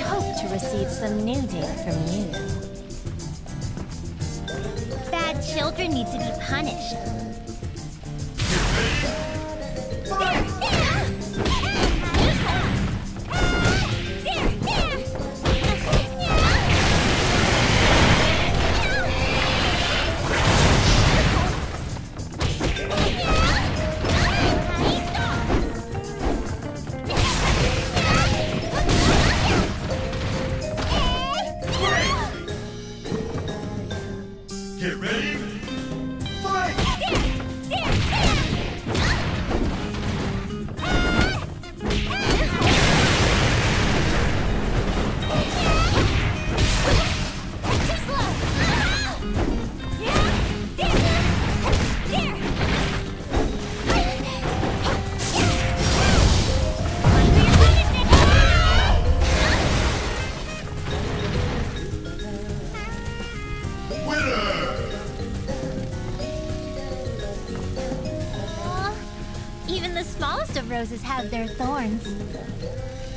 hope to receive some new data from you. Bad children need to be punished. Get ready, fight! Even the smallest of roses have their thorns.